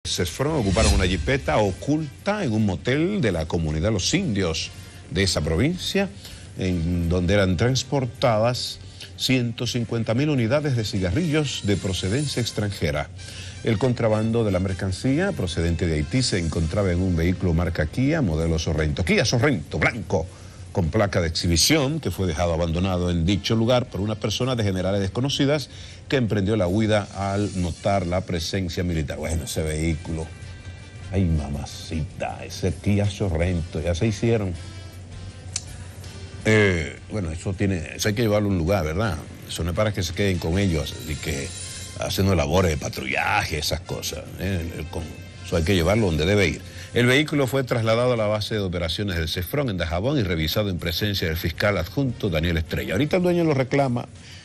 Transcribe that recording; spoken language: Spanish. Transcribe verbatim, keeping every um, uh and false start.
Cesfrón ocuparon una jipeta oculta en un motel de la comunidad Los Indios de esa provincia, en donde eran transportadas ciento cincuenta mil unidades de cigarrillos de procedencia extranjera. El contrabando de la mercancía procedente de Haití se encontraba en un vehículo marca Kia, modelo Sorrento. Kia Sorrento, blanco, con placa de exhibición, que fue dejado abandonado en dicho lugar por una persona de generales desconocidas que emprendió la huida al notar la presencia militar. Bueno, ese vehículo, ay mamacita, ese Kia Sorrento, ya se hicieron. Eh, bueno, eso tiene, eso hay que llevarlo a un lugar, ¿verdad? Eso no es para que se queden con ellos y que haciendo labores de patrullaje, esas cosas. ¿eh? El, con, eso hay que llevarlo donde debe ir. El vehículo fue trasladado a la base de operaciones del Cesfrón en Dajabón y revisado en presencia del fiscal adjunto Daniel Estrella. Ahorita el dueño lo reclama